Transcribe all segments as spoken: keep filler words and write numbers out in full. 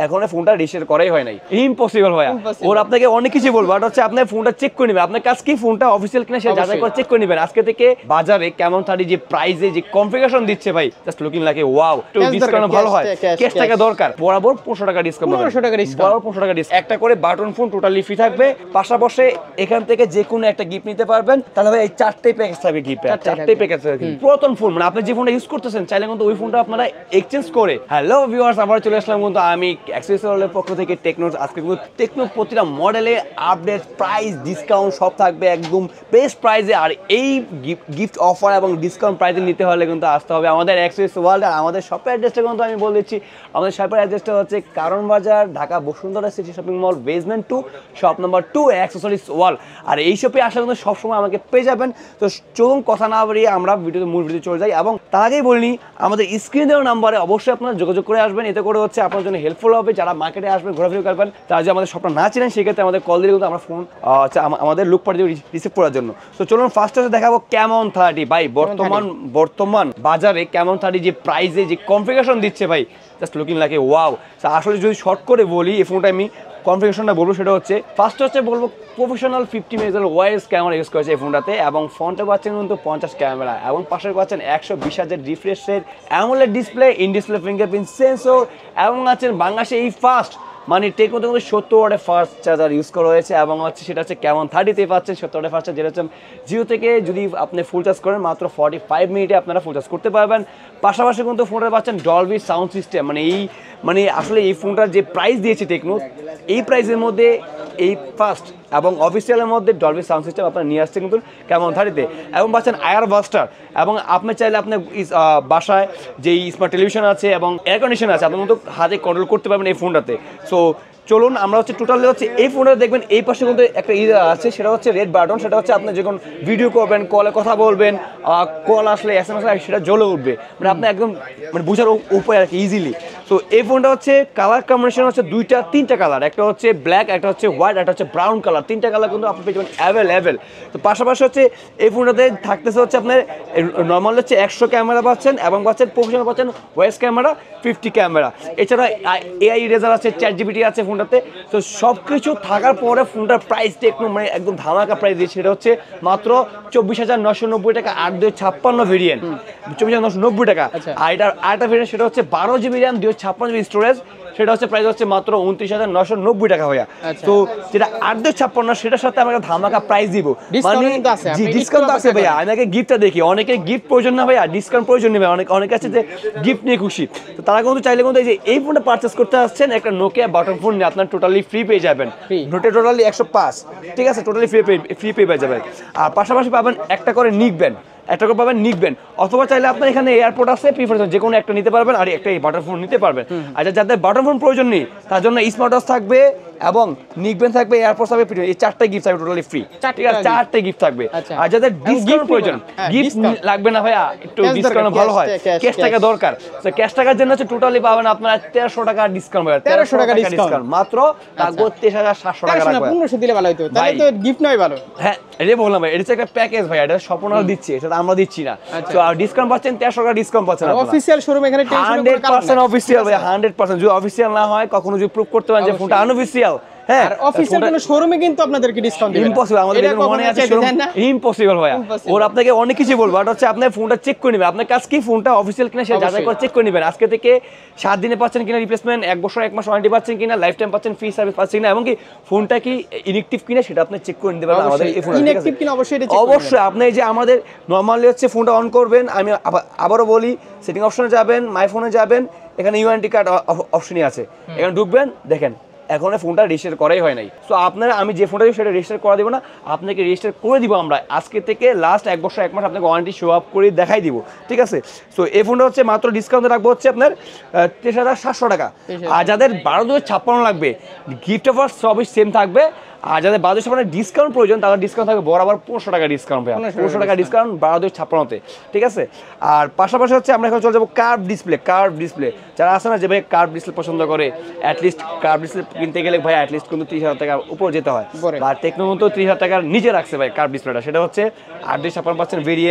এখন ফোনটা রিশেয়ার করাই হয় নাই, ইম্পসিবল ভাইয়া। ওর আপনাকে অনেক কিছু বলবো, বাট হচ্ছে আপনার ফোনটা চেক করে নেবেন, আপনার কাজ কি ফোনটা অফিসিয়াল কিনা সে যাচাই করে চেক করে নেবেন। আজকে থেকে বাজারে কেমন থার্টি যে প্রাইসে যে কনফিগারেশন দিচ্ছে ভাই, just looking like a wow. একটু ডিসকাউন্ট ভালো হয়, ক্যাশ টাকা দরকার, বরাবর পনেরোশো টাকা ডিসকাউন্ট, পনেরোশো টাকা ডিসকাউন্ট, বরাবর পনেরোশো টাকা ডিসকাউন্ট। একটা করে বাটন ফোন টোটালি ফ্রি থাকবে, পাশাপাশি এখান থেকে যে কোনো একটা গিফট নিতে পারবেন। তাহলে এই চারটে প্যাকেজ থাকবে গিফট, চারটে প্যাকেজ থাকবে। পুরাতন ফোন মানে আপনি যে ফোনটা ইউজ করতেছেন চাইলে কিন্তু ওই ফোনটা আপনারা এক্সচেঞ্জ করে। হ্যালো ভিউয়ার্স, আবার চলে আসলাম কিন্তু আমি অ্যাক্সেসরিজের পক্ষ থেকে টেকনো। আজকে কিন্তু টেকনো প্রতিটা মডেলে আপডেট, প্রাইস, ডিসকাউন্ট সব থাকবে একদম বেস্ট প্রাইসে। আর এই গিফট অফার এবং ডিসকাউন্ট প্রাইসে নিতে হলে কিন্তু আসতে হবে আমাদের অ্যাক্সেসরিজ ওয়ার্ল্ড। আর আমাদের শপের অ্যাড্রেসটা কিন্তু আমি বলে দিচ্ছি, আমাদের শপের অ্যাড্রেসটা হচ্ছে Karwan Bazar, Dhaka Bashundhara city shopping mall, basement two, shop number two, accessories world. আর এই শপে আসলে কিন্তু সবসময় আমাকে পেয়ে যাবেন। তো চলুন কথা না বাড়িয়ে আমরা ভিডিওতে মূল ভিডিও চলে যাই। এবং তার আগেই বলিনি, আমাদের স্ক্রিনে দেওয়া নাম্বারে অবশ্যই আপনারা যোগাযোগ করে আসবেন, এতে করে হচ্ছে আপনার জন্য হেল্পফুল হবে। যারা মার্কেটে আসবেন, ঘোরাফেরা করবেন, তারা যে আমাদের শপটা না চিনেন সেক্ষেত্রে আমাদের কল দিলে কিন্তু আমরা ফোন আমাদের লুক পাঠিয়ে রিসিভ করার জন্য। তো চলুন ফার্স্ট হচ্ছে দেখাবো কেমন থার্টি ভাই। বর্তমান বর্তমান বাজারে কেমন থার্টি যে প্রাইসে যে কনফিগারেশন দিচ্ছে ভাই, just looking like a wow. আসলে যদি শর্ট করে বলি এই ফোনটা আমি কনফিগারেশনটা বলবো, সেটা হচ্ছে ফার্স্ট হচ্ছে বলবো professional fifty megapixel wise camera use করেছে এই ফোনটাতে, এবং ফ্রন্টে পাচ্ছেন কিন্তু পঞ্চাশ ক্যামেরা, এবং পাশে পাচ্ছেন একশো বিশ হাজার রিফ্রেশের AMOLED display, in display fingerprint sensor, এবং আছেন বাংলাদেশে এই ফার্স্ট মানে টেকনোতে কিন্তু সত্তর ওয়াটের ফাস্ট চার্জার ইউজ করা হয়েছে, এবং হচ্ছে সেটা হচ্ছে কেমন থার্টিতে পাচ্ছেন সত্তর ওয়াটের ফাস্ট চার্জার, যেটা হচ্ছে জিরো থেকে যদি আপনি ফুল চার্জ করেন মাত্র ফর্টি ফাইভ মিনিটে আপনারা ফুল চার্জ করতে পারবেন। পাশাপাশি কিন্তু ফোনটা পাচ্ছেন ডলবি সাউন্ড সিস্টেম। মানে এই মানে আসলে এই ফোনটার যে প্রাইস দিয়েছে টেকনো, এই প্রাইসের মধ্যে এই ফার্স্ট এবং অফিসিয়ালের মধ্যে ডলবি সাউন্ড সিস্টেম আপনার নিয়ে আসছে কিন্তু কেমন থার্টিতে, এবং পাচ্ছেন আয়ার বাস্টার। এবং আপনি চাইলে আপনার বাসায় যেই স্মার্ট টেলিভিশন আছে এবং এয়ার কন্ডিশন আছে আপনি কিন্তু হাতে কন্ট্রোল করতে পারবেন এই ফোনটাতে। সো চলুন আমরা হচ্ছে টোটালি হচ্ছে এই ফোনটা দেখবেন এই পাশে কিন্তু একটা ই আছে, সেটা হচ্ছে রেড বাটন। সেটা হচ্ছে আপনি যখন ভিডিও করবেন, কলে কথা বলবেন, কল আসলে এস এম এস সেটা জ্বলে উঠবে, মানে আপনি একদম মানে বোঝার উপায় আর কি ইজিলি। তো এই ফোনটা হচ্ছে কালার কম্বিনেশন হচ্ছে দুইটা তিনটা কালার, একটা হচ্ছে ব্ল্যাক, একটা হচ্ছে হোয়াইট, একটা হচ্ছে ব্রাউন কালার, তিনটা কালার কিন্তু আপনি পেয়ে যাবেন অ্যাভেলেবেল। তো পাশাপাশি হচ্ছে এই ফোনটাতে থাকতেছে হচ্ছে আপনার নর্মাল হচ্ছে একশো ক্যামেরা পাচ্ছেন, এবং পাচ্ছেন প্রফেশনাল পাচ্ছেন ওয়েস ক্যামেরা ফিফটি ক্যামেরা, এছাড়া এআই ইরেজার আছে, চ্যাট জিপিটি আছে ফোনটাতে। তো সব কিছু থাকার পরে ফোনটার প্রাইস একটু মানে একদম ধামাকা প্রাইস দিয়েছে, সেটা হচ্ছে মাত্র চব্বিশ হাজার নশো নব্বই টাকা, আট দুই ছাপ্পান্ন ভেরিয়েন্ট, চব্বিশ হাজার নশো নব্বই টাকা। আর এটার আরেকটা ভেরিয়েন্ট সেটা হচ্ছে বারো জিবি র্যাম, দুই ছাপ্পান্ন জিবি স্টোরেজ, সেটা হচ্ছে প্রাইস হচ্ছে মাত্র উনত্রিশ হাজার নশো নব্বই টাকা ভাইয়া। তো যেটা আট দুই ছাপ্পান্ন সেটার সাথে আমরা ধামাকা প্রাইস দিব, মানে ডিসকাউন্ট আছে ভাইয়া। আমাকে গিফটটা দেখি, অনেকে গিফট প্রয়োজন না ভাইয়া, ডিসকাউন্ট প্রয়োজন নেবে, অনেক অনেকে আছে যে গিফট নিয়ে খুশি। তো তারা কিন্তু চাইলে কিন্তু এই যে এই ফোনটা পারচেস করতে আসছেন, একটা নোকিয়া বাটন ফোন নিয়ে আপনার টোটালি ফ্রি পেয়ে যাবেন, নোটে টোটালি একশো পাঁচ, ঠিক আছে, টোটালি ফ্রি ফ্রি পেয়ে যাবেন। আর পাশাপাশি পাবেন একটা করে নিকবেন, একটা করে পাবেন নিকবেন, অথবা চাইলে আপনার এখানে এয়ারপোর্ট আছে প্রিফার যে কোনো একটা নিতে পারবেন, আর একটা বাটন ফোন নিতে পারবেন। আর যাদের বাটন ফোন প্রয়োজন নেই তার জন্য স্মার্ট ওয়াচ থাকবে, এবং নিকবেন থাকবে, এয়ারপোর্ট থাকবে, এই চারটে গিফট থাকবে টোটালি ফ্রি, ঠিক আছে, চারটে গিফট থাকবে। আর যাদের ডিসকাউন্ট প্রয়োজন, গিফট লাগবে না ভাইয়া, একটু ডিসকাউন্ট ভালো হয়, ক্যাশ টাকা দরকার, তো ক্যাশ টাকার জন্য হচ্ছে টোটালি পাবেন আপনারা তেরোশো টাকা ডিসকাউন্ট পাবেন, তেরোশো টাকা ডিসকাউন্ট মাত্র লাগবে তেইশ হাজার সাতশো টাকা লাগবে। পনেরোশো দিলে ভালো হতো, তাহলে তো গিফট নয় ভালো। হ্যাঁ এটাই বললাম ভাই, এটা হচ্ছে একটা প্যাকেজ ভাই, এটা স্বপ্নরা দিচ্ছি, এটা আমরা দিচ্ছি না। তো ডিসকাউন্ট পাচ্ছেন তেরোশো টাকা ডিসকাউন্ট পাচ্ছেন আপনারা, অফিশিয়াল শোরুম এখানে হান্ড্রেড পার্সেন্ট অফিশিয়াল ভাই, হান্ড্রেড পার্সেন্ট। যদি অফিশিয়াল না হয় কখনো যদি প্রুফ করতে পারেন যে ফোনটা আনঅফিশিয়াল, হ্যাঁ অফিশিয়াল কোন শোরুমে কিন্তু আপনাদেরকে ডিসকাউন্ট দিবেন, ইম্পসিবল, আমাদের এখানে মনে আছে শোরুম ইম্পসিবল ভাইয়া। ওর আপনাকে অনেক কিছু বলবো, আর হচ্ছে আপনার ফোনটা চেক করে নেবেন, আপনার কাজ কি ফোনটা অফিশিয়াল কিনা সে যাচাই করে চেক করে নেবেন। আজকে থেকে সাত দিনে পাচ্ছেন কিনা রিপ্লেসমেন্ট, এক বছর এক মাস ওয়ারেন্টি পাচ্ছেন কিনা, লাইফ টাইম পাচ্ছেন, ফ্রি সার্ভিস পাচ্ছেন কিনা, এবং কি ফোনটা কি ইনঅ্যাকটিভ কিনা সেটা আপনি চেক করে নিতে পারবেন আমাদের এই ফোনে। ইনঅ্যাকটিভ কিনা অবশ্যই এটা চেক করবেন। অবশ্যই আপনি এই যে আমাদের নরমালি হচ্ছে ফোনটা অন করবেন, আমি আবারও বলি সেটিং অপশনে যাবেন, মাই ফোনে যাবেন, এখানে ইউএনটি কার্ড অপশনই আছে, এখানে ঢুকবেন, দেখেন এখন ফোনটা রেজিস্টার করাই হয় নাই। সো আপনারা আমি যে ফোনটা সেটা রেজিস্টার করা দিব না, আপনাকে রেজিস্টার করে দিব আমরা আজকে থেকে লাস্ট এক বছর এক মাস আপনাকে ওয়ারেন্টি শো আপ করে দেখাই দিব, ঠিক আছে। সো এই ফোনটা হচ্ছে মাত্র ডিসকাউন্টে রাখবো হচ্ছে আপনার তেইশ হাজার সাতশো টাকা। আর যাদের বারো দুই ছাপ্পান্ন লাগবে গিফট অফার সবই সেম থাকবে, আর যাদের বারো দুই ছাপ্পান্ন ডিসকাউন্ট প্রয়োজন তাদের ডিসকাউন্ট থাকবে বরাবর পনেরোশো টাকা ডিসকাউন্ট পাবে, পনেরোশো টাকা ডিসকাউন্ট বারো দুই ছাপ্পান্নতে, ঠিক আছে। আর পাশাপাশি হচ্ছে আমরা এখন চলে যাবো কার্ভ ডিসপ্লে। কার্ভ ডিসপ্লে যারা আছে না যে ভাই কার্ভ ডিসপ্লে পছন্দ করে, অ্যাটলিস্ট কার্ভ ডিসপ্লে কিনতে গেলে ভাই অ্যাটলিস্ট কিন্তু ত্রিশ হাজার টাকার উপর যেতে হয়, আর টেকনো কিন্তু ত্রিশ হাজার টাকার নিচে রাখছে ভাই কার্ভ ডিসপ্লেটা, সেটা হচ্ছে আট দুই ছাপ্পান্ন percent variant,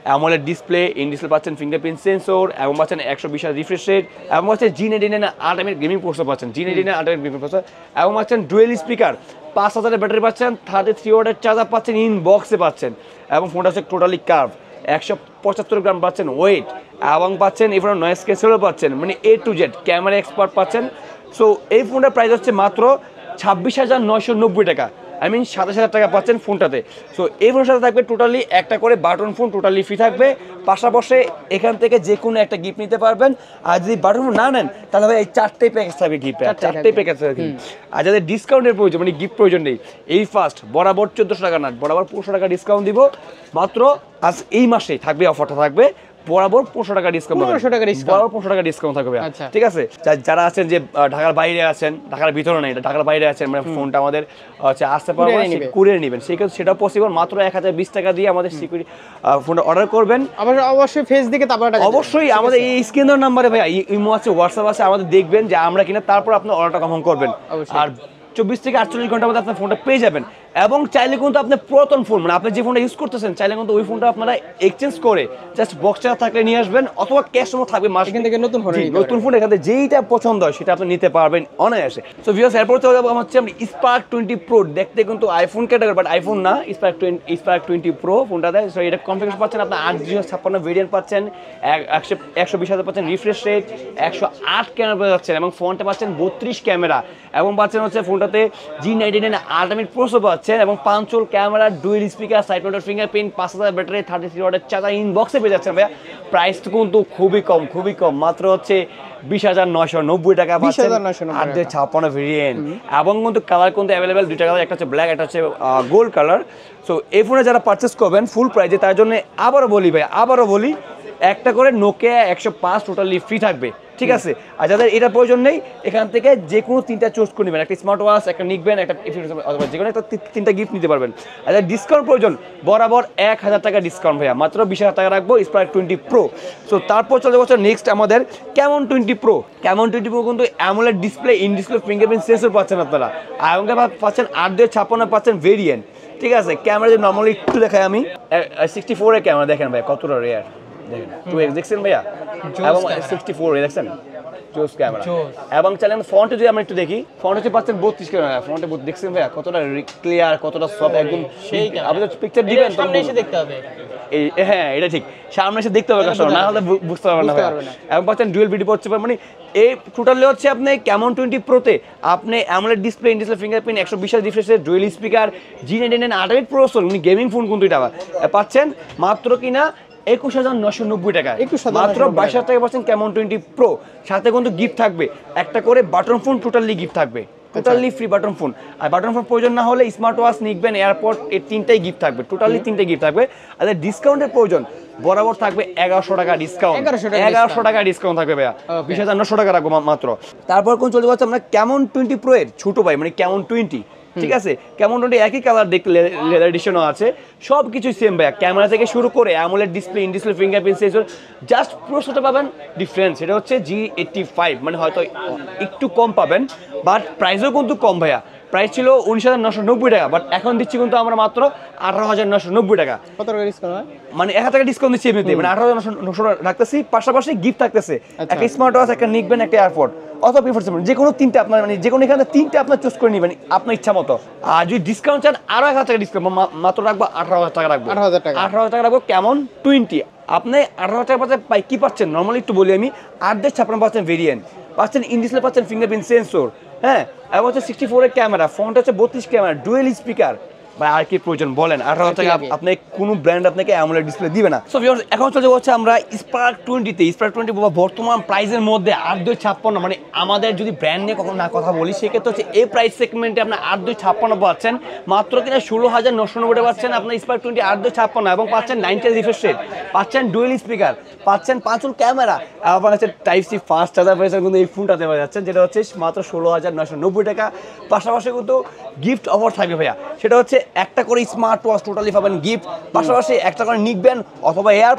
AMOLED display, in display পাচ্ছেন ফিঙ্গারপ্রিন্ট সেন্সর এবং পাচ্ছেন একশো বিশ রিফ্রেশ রেট এবং হচ্ছে জি নাইনটি নাইন আট এমের গেমিং প্রসেসর পাচ্ছেন, জি নাইনটি নাইন আট এমের গেমিং প্রসেসর এবং পাচ্ছেন ডুয়েল স্পিকার, পাঁচ হাজারের ব্যাটারি পাচ্ছেন, থার্টি থ্রি ওয়াটের চার্জার পাচ্ছেন, ইন বক্সে পাচ্ছেন এবং ফোনটা হচ্ছে টোটালি কার্ভ, একশো পঁচাত্তর গ্রাম পাচ্ছেন ওয়েট এবং পাচ্ছেন এই ফোনের নয়েজ ক্যান্সেলও পাচ্ছেন, মানে A to Z camera expert পাচ্ছেন। সো এই ফোনটার প্রাইস হচ্ছে মাত্র ছাব্বিশ হাজার নয়শো নব্বই টাকা, আই মিন সাতাশ হাজার টাকা পাচ্ছেন ফোনটাতে। সো এই ফোনের সাথে থাকবে টোটালি একটা করে বাটন ফোন, টোটালি ফ্রি থাকবে। পাশাপাশি এখান থেকে যে কোনো একটা গিফট নিতে পারবেন, আর যদি বাটন ফোন না নেন তাহলে ভাই এই চারটেই প্যাকেজ থাকবে গিফট, চারটেই প্যাকেজ থাকবে। আর যাদের ডিসকাউন্টের প্রয়োজন মানে গিফট প্রয়োজন নেই, এই ফার্স্ট বরাবর চোদ্দোশো টাকা না বরাবর পনেরোশো টাকা ডিসকাউন্ট দিব মাত্র আজ এই মাসেই থাকবে, অফারটা থাকবে বরাবর পনেরোশো টাকা ডিসকাউন্ট, পনেরোশো টাকা ডিসকাউন্ট, বরাবর পনেরোশো টাকা ডিসকাউন্ট থাকবে। ঠিক আছে, যারা আছেন যে ঢাকার বাইরে আছেন, ঢাকার ভিতরে নেই, ঢাকার বাইরে আছেন, মানে ফোনটা আমাদের হচ্ছে আসতে পারবেন, কুরিয়ার নেবেন, সেই ক্ষেত্রে সেটা পসিবল। মাত্র এক হাজার বিশ টাকা দিয়ে আমাদের সিকিউরিটি ফোনটা অর্ডার করবেন। আবার অবশ্যই ফেস দিকে তারপর অবশ্যই আমাদের এই স্ক্রিন দেওয়ার নাম্বারে ভাই ইমো আছে, হোয়াটসঅ্যাপ আছে, আমাদের দেখবেন যে আমরা কিনা, তারপর আপনার অর্ডারটা কনফার্ম করবেন। আর চব্বিশ থেকে আটচল্লিশ ঘন্টার মধ্যে আপনার ফোনটা পেয়ে যাবেন। এবং চাইলে কিন্তু আপনি পুরাতন ফোন মানে আপনি যে ফোনটা ইউজ করতেছেন চাইলে কিন্তু ওই ফোনটা আপনারা এক্সচেঞ্জ করে জাস্ট বক্সটা থাকলে নিয়ে আসবেন, অথবা ক্যাশ মেমো থাকবে মাস এখান থেকে নতুন ফোন, নতুন ফোন এখান থেকে যেইটা পছন্দ হয় সেটা আপনি নিতে পারবেন অনায়াসে। সো ভিউয়ার্স, এরপর চলে যাবো হচ্ছে আমরা স্পার্ক টোয়েন্টি প্রো, দেখতে কিন্তু আইফোন ক্যাটাগরি বাট আইফোন না, Spark twenty Spark twenty pro ফোনটাতে। সো এটা কনফিগারেশন পাচ্ছেন আপনার আট জিরো ছাপ্পান্ন ভেরিয়েন্ট পাচ্ছেন, একশো একশো বিশ হাজার পাচ্ছেন রিফ্রেশ রেট, একশো আট ক্যামেরা পাচ্ছেন এবং ফোনটা পাচ্ছেন বত্রিশ ক্যামেরা এবং পাচ্ছেন হচ্ছে ফোনটাতে জি নাইনটি নাইন আট এমের প্রসেসর পাচ্ছেন এবং পাঁচশো camera, dual speaker, side mounted fingerprint, পাঁচ হাজার ব্যাটারি, থার্টি থ্রি ওয়াটের চার্জার, ইনবক্সে পেয়ে যাচ্ছেন ভাইয়া। প্রাইস কিন্তু খুবই কম, খুবই কম, মাত্র হচ্ছে বিশ হাজার নয়শো নব্বই টাকা পাচ্ছেন, আট দুই ছাপ্পান্ন ভেরিয়েন্ট এবং কিন্তু কালার কিন্তু অ্যাভেলেবেল দুইটা কালার, একটা হচ্ছে ব্ল্যাক, একটা হচ্ছে গোল্ড কালার। সো এই ফোনে যারা পারচেস করবেন ফুল প্রাইজে তার জন্য আবারও বলি ভাই, আবারও বলি একটা করে নোকিয়া একশো পাঁচ টোটালি ফ্রি থাকবে। ঠিক আছে, আর যাদের এটা প্রয়োজন নেই এখান থেকে যে কোনো তিনটা চুজ করে নেবেন, একটা স্মার্ট ওয়াচ, একটা নিকবেন, একটা অথবা যে কোনো একটা তিনটা গিফট নিতে পারবেন। আর যাদের ডিসকাউন্ট প্রয়োজন বরাবর এক হাজার টাকা ডিসকাউন্ট ভাইয়া, মাত্র বিশ হাজার টাকা রাখবো স্পার্ক টোয়েন্টি প্রো। সো তারপর চলে যাচ্ছে নেক্সট আমাদের Camon twenty pro. Camon twenty pro কিন্তু AMOLED display, in display fingerprint sensor পাচ্ছেন আপনারা, আর পাচ্ছেন আট দুই ছাপ্পান্ন পাচ্ছেন ভেরিয়েন্ট। ঠিক আছে, ক্যামেরা যদি নর্মালি একটু দেখাই আমি, সিক্সটি ফোর এর ক্যামেরা দেখেন ভাই কতটা রেয়ার, দেখেন টু এক্স দেখছেন ভাইয়া, এবং সিক্সটি ফোর এ দেখছেন জোস ক্যামেরা। এবং চ্যানেল ফন্টে যদি আমরা একটু দেখি, ফন্ট হচ্ছে পাচ্ছেন বত্রিশ ক্যামেরা, ফন্টে দেখছেন ভাইয়া কতটা ক্লিয়ার, কতটা সফট, একদম সেই আপনি তো পিকচার দিবেন সামনে এসে দেখতে হবে। এই হ্যাঁ এটা ঠিক, সামনে এসে দেখতে হবে কাস্টমার, না হলে বুঝতে পারবেন না। এবং পাচ্ছেন ডুয়েল ভিডিও পড়তে পারবেন, মানে এই টোটালি হচ্ছে আপনি ক্যামন টোয়েন্টি প্রোতে আপনি AMOLED display, in display fingerprint, একশো বিশ রিফ্রেশের dual speaker, G ninety nine আট এর প্রসেসর, মানে গেমিং ফোন কিন্তু এটা পাচ্ছেন মাত্র কিনা একুশ হাজার নশো নব্বই টাকা, মাত্র বাইশ হাজার টাকা পাচ্ছেন ক্যামন টোয়েন্টি প্রো। সাথে কিন্তু গিফট থাকবে একটা করে বাটন ফোন, টোটালি গিফট থাকবে, টোটালি ফ্রি বাটন ফোন। আর বাটন ফোন প্রয়োজন না হলে স্মার্ট ওয়াচ, নিকবেন, এয়ারপড, এই তিনটাই গিফট থাকবে, টোটালি তিনটাই গিফট থাকবে। আর ডিসকাউন্টের প্রয়োজন বরাবর থাকবে এগারোশো টাকা ডিসকাউন্ট, এগারোশো টাকা ডিসকাউন্ট থাকবে ভাইয়া, বিশ হাজার নশো টাকা রাখবো মাত্র। তারপর কোন চলে যাচ্ছে আমরা ক্যামন টোয়েন্টি প্রো এর ছোট ভাই, মানে ক্যামন টোয়েন্টি। ঠিক আছে, ক্যামন টোয়েন্টি একই কালার দেখলে লেদার এডিশনও আছে, সব কিছুই সেম ভাইয়া, ক্যামেরা থেকে শুরু করে AMOLED display, in display fingerprint sensor, just প্রসেসরটা পাবেন ডিফারেন্স, এটা হচ্ছে জি এইটটি ফাইভ, মানে হয়তো একটু কম পাবেন বাট প্রাইসও কিন্তু কম ভাইয়া। প্রাইস ছিল উনিশ হাজার নশো নব্বই টাকা, বাট এখন দিচ্ছি কিন্তু আমরা মাত্র আঠারো হাজার নশো নব্বই টাকা। কত টাকা ডিসকাউন্ট হয়? মানে এক হাজার টাকা ডিসকাউন্ট দিচ্ছি এমনিতে, মানে আঠারো হাজার নশো রাখতেছি, পাশাপাশি গিফট থাকতেছে একটা স্মার্ট ওয়াচ, একটা নিকবেন, একটা এয়ারপড, অথবা প্রিফার যে কোনো তিনটা আপনার, মানে যে কোনো এখানে তিনটা আপনার চুজ করে নেবেন আপনার ইচ্ছা মতো। আর যদি ডিসকাউন্ট চান আরো এক হাজার টাকা ডিসকাউন্ট, মাত্র রাখবো আঠারো হাজার টাকা রাখবো, আঠারো হাজার টাকা আঠারো হাজার টাকা রাখবো ক্যামন টোয়েন্টি। আপনি আঠারো হাজার টাকা পাচ্ছেন পাই কি পাচ্ছেন, নর্মালি একটু বলি আমি, আট দেড় ছাপ্পান্ন পাচ্ছেন ভেরিয়েন্ট, পাচ্ছেন ইন ডিসপ্লে, পাচ্ছেন ফিঙ্গারপ্রিন্ট সেন্সর, হ্যাঁ, এবং হচ্ছে সিক্সটি ফোর এর ক্যামেরা, ফোনটা হচ্ছে বত্রিশ ক্যামেরা, ডুয়েল স্পিকার। ভাই আর কি প্রয়োজন বলেন, আঠারো হাজার টাকা আপনি কোনো ব্র্যান্ড আপনাকে অ্যামোলেড ডিসপ্লে দিবে না। সো ভিউয়ার্স, এখন চলে যাচ্ছে আমরা স্পার্ক টোয়েন্টিতে। স্পার্ক টোয়েন্টি বর্তমান প্রাইসের মধ্যে আট দুই ছাপ্পান্ন, মানে আমাদের যদি ব্র্যান্ড নিয়ে কখনো না কথা বলি সেক্ষেত্রে হচ্ছে এই প্রাইস সেগমেন্টে আপনার আট দুই ছাপ্পান্ন পাচ্ছেন মাত্র কিনা ষোলো হাজার নশো নব্বই পাচ্ছেন আপনার স্পার্ক টোয়েন্টি আট দুই ছাপ্পান্ন, এবং পাচ্ছেন নাইনটি রিফ্রেশ রেট, পাচ্ছেন ডুয়েল স্পিকার, পাচ্ছেন পাঁচুল ক্যামেরা, এবং হচ্ছে টাইপ সি ফাস্ট চার্জার পেয়েছেন কিন্তু এই ফোনটাতে পাওয়া যাচ্ছে, যেটা হচ্ছে মাত্র ষোলো হাজার নশো নব্বই টাকা। পাশাপাশি কিন্তু গিফট অফার থাকবে ভাইয়া, সেটা হচ্ছে একটা করে স্মার্ট ওয়াচ টোটালি পাবেন গিফট, পাশাপাশি একটা করে নিকবেন অথবা এয়ারপডস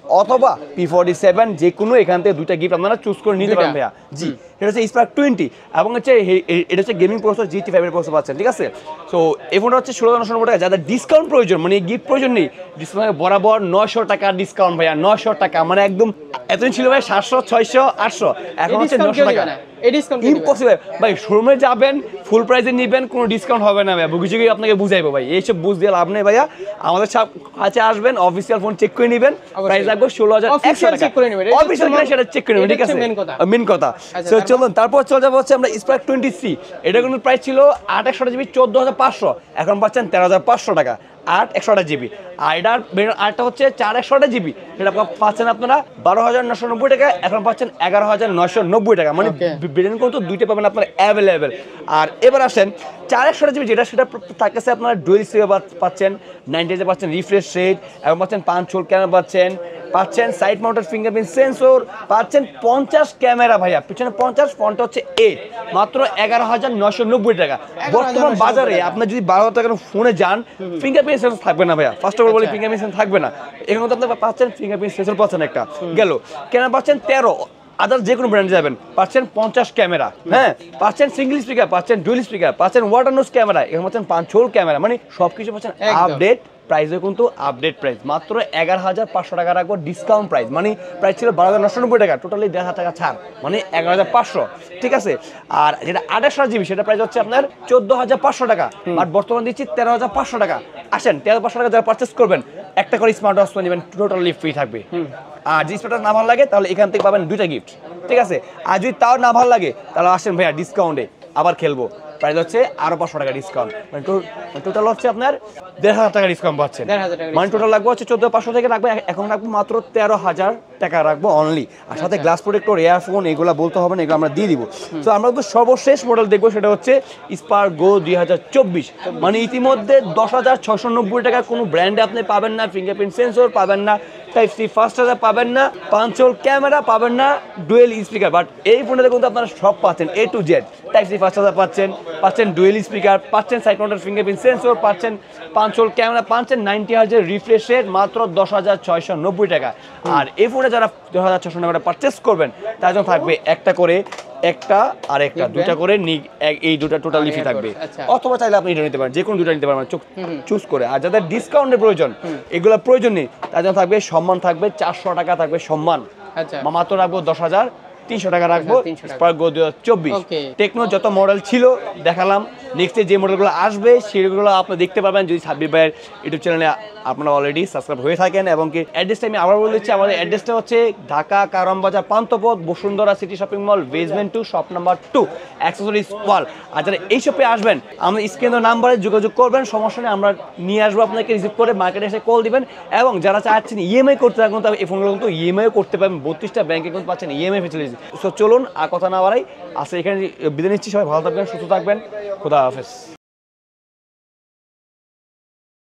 অথবা পি ফোর্টি সেভেন যে কোনো এখান থেকে দুইটা গিফট আপনারা চুজ করে নিতে পারেন ভাইয়া। জি, এটা হচ্ছে স্পার্ক টোয়েন্টি এবং হচ্ছে এটা হচ্ছে গেমিং প্রসেসর জি টি ফাইভের প্রসেসর পাচ্ছেন, ঠিক আছে। সো এই ফোনটা হচ্ছে ষোলো হাজার নশো নব্বই টাকা, যাদের ডিসকাউন্ট প্রয়োজন মানে গিফট প্রয়োজন নেই, ডিসকাউন্ট বরাবর নয়শো টাকা ডিসকাউন্ট ভাইয়া, নয়শো টাকা মানে একদম এতদিন ছিল ভাই সাতশো ছয়শো আটশো, এখন হচ্ছে নশো টাকা। ইম্পসিবল ভাই, শোরুমে যাবেন ফুল প্রাইসে নেবেন, কোনো ডিসকাউন্ট হবে না ভাইয়া, বুঝে গিয়ে আপনাকে বুঝাইবো ভাই, এইসব বুঝ দিয়ে লাভ নেই ভাইয়া। আমাদের কাছে আসবেন, অফিসিয়াল ফোন চেক করে নেবেন, প্রাইস লাগবে ষোলো হাজার একশো টাকা, অফিসিয়াল কিনা সেটা চেক করে নেবেন, ঠিক আছে, মেন কথা। তো চলুন তারপর চলে যাবো হচ্ছে আমরা স্পার্ক টোয়েন্টি সি, এটা কিন্তু প্রাইস ছিল আট একশো জিবি চোদ্দ হাজার পাঁচশো, এখন পাচ্ছেন তেরো হাজার পাঁচশো টাকা, আট একশো আট জিবি। আর এটার আটটা হচ্ছে চার একশো আট জিবি, সেটা পাচ্ছেন আপনারা বারো হাজার নশো নব্বই টাকা, এখন পাচ্ছেন এগারো হাজার নশো নব্বই টাকা, মানে ব্রেন কিন্তু দুইটা পাবেন আপনারা অ্যাভেলেবেল। আর এবার আসেন চার একশো আট জিবি যেটা, সেটা তার কাছে আপনারা ডুয়েল স্ক্রিন পাচ্ছেন, নাইনটি পাচ্ছেন রিফ্রেশ রেট, এবং পাচ্ছেন পাঁচ হোল ক্যামেরা পাচ্ছেন, পাচ্ছেন সাইড মাউন্টেড ফিঙ্গারপ্রিন্ট সেন্সর, পাচ্ছেন পঞ্চাশ ক্যামেরা ভাইয়া, পিছনে পঞ্চাশ, ফ্রন্টে হচ্ছে এইট, মাত্র এগারো হাজার নশো নব্বই টাকা। বর্তমান বাজারে আপনার যদি বারো হাজার টাকার ফোনে যান, ফিঙ্গারপ্রিন্ট সেন্সর থাকবে না ভাইয়া, ফার্স্ট অফ অল বলি ফিঙ্গারপ্রিন্ট সেন্সর থাকবে না, এখানে তো আপনার পাচ্ছেন ফিঙ্গারপ্রিন্ট সেন্সর পাচ্ছেন একটা গেল, ক্যামেরা পাচ্ছেন তেরো, আদার যে কোনো ব্র্যান্ডে যাবেন পাচ্ছেন পঞ্চাশ ক্যামেরা, হ্যাঁ পাচ্ছেন সিঙ্গেল স্পিকার, পাচ্ছেন ডুয়েল স্পিকার, পাচ্ছেন ওয়াটার নোজ ক্যামেরা, এখানে পাচ্ছেন পাঁচ হোল ক্যামেরা, মানে সবকিছু পাচ্ছেন আপডেট প্রাইসে, কিন্তু আপডেট প্রাইস মাত্র এগারো হাজার পাঁচশো টাকা রাখবো ডিসকাউন্ট প্রাইস, মানে প্রাইস ছিল বারো হাজার নশো নব্বই টাকা, টোটালি দেড় হাজার টাকা ছাড়, মানে এগারো হাজার পাঁচশো, ঠিক আছে। আর যেটা আঠাশশো জিবি সেটা প্রাইস হচ্ছে আপনার চোদ্দ হাজার পাঁচশো টাকা, বাট বর্তমান দিচ্ছি তেরো হাজার পাঁচশো টাকা। আসেন তেরো পাঁচশো টাকা যারা পারচেস করবেন, একটা করে স্মার্ট ওয়াচ নেবেন, টোটালি ফ্রি থাকবে। আর যদি স্মার্ট না ভালো লাগে তাহলে এখান থেকে পাবেন দুইটা গিফট, ঠিক আছে। আর যদি তাও না ভালো লাগে তাহলে আসেন ভাইয়া ডিসকাউন্টে আবার খেলবো, প্রাইস হচ্ছে আরো পাঁচশো টাকা ডিসকাউন্ট, মানে টোটাল হচ্ছে আপনার দেড় হাজার টাকা ডিসকাউন্ট পাচ্ছেন, মানে টোটাল লাগবে হচ্ছে চোদ্দ পাঁচশো থেকে রাখবে, এখন রাখবো মাত্র তেরো হাজার টাকা রাখবো অনলি। আর সাথে গ্লাস প্রোটেক্টর, এয়ারফোন, এগুলো বলতে হবে না, এগুলো আমরা দিয়ে দিব। তো আমরা তো সর্বশেষ মডেল দেখবো, সেটা হচ্ছে স্পার্ক গো দুই হাজার চব্বিশ, মানে ইতিমধ্যে দশ হাজার ছয়শো নব্বই টাকা কোনো ব্র্যান্ডে আপনি পাবেন না, ফিঙ্গারপ্রিন্ট সেন্সর পাবেন না, টাইপ সি ফাস্ট চার্জার পাবেন না, পাঁচ হোল ক্যামেরা পাবেন না, ডুয়েল স্পিকার, বাট এই ফোনটাতে কিন্তু আপনারা সব পাচ্ছেন A to Z, type C fast charger পাচ্ছেন, পাচ্ছেন ডুয়েল স্পিকার, পাচ্ছেন সাইড মাউন্টেড ফিঙ্গারপ্রিন্ট সেন্সর, পাচ্ছেন পাঁচ হোল ক্যামেরা, পাচ্ছেন নাইনটি হার্জের রিফ্রেশ রেট, মাত্র দশ হাজার ছয়শো নব্বই টাকা। আর এই ফোনে যারা দশ হাজার ছয়শো টাকা পারচেস করবেন তার জন্য থাকবে একটা করে, একটা আর একটা দুটা করে, এই দুটা টোটাল লিফি থাকবে, অথবা চাইলে আপনি এটা নিতে পারেন, যে কোনো দুটা নিতে পারেন চুজ করে। আর যাদের ডিসকাউন্টের প্রয়োজন, এগুলো প্রয়োজন নেই, তার জন্য থাকবে সম্মান, থাকবে চারশো টাকা থাকবে সম্মান, মাত্র রাখবো দশ হাজার তিনশো টাকা রাখবো স্পার্ক গো দুই হাজার চব্বিশ। টেকনো যত মডেল ছিল দেখালাম, নেক্সটে যে মডেলগুলো আসবে সেগুলো আপনি দেখতে পাবেন যদি সাব্বির ভাইয়ের ইউটিউব চ্যানেলে আপনারা অলরেডি সাবস্ক্রাইব হয়ে থাকেন। এবং কি অ্যাড্রেসটা আমি আবার বলে দিচ্ছি, আমাদের অ্যাড্রেসটা হচ্ছে Dhaka Karwan Panthapath, Bashundhara city shopping mall, basement two, shop number two, accessories world. আর যারা এই শপে আসবেন, আমরা স্ক্রিনের নাম্বারে যোগাযোগ করবেন, সমস্যা নেই, আমরা নিয়ে আসবো আপনাকে, রিসিভ করে মার্কেটে এসে কল দিবেন। এবং যারা চাচ্ছেন ইএমআই করতে থাকুন, তবে এই ফোনগুলো কিন্তু ইএমআই করতে পারবেন, বত্রিশটা ব্যাংকে কিন্তু পাচ্ছেন ইএমআই ফেসিলিটি। সো চলুন আর কথা না বাড়াই, আজকে এখানে বিদায় নিচ্ছি, সবাই ভালো থাকবেন, সুস্থ থাকবেন, খোদা হাফেজ।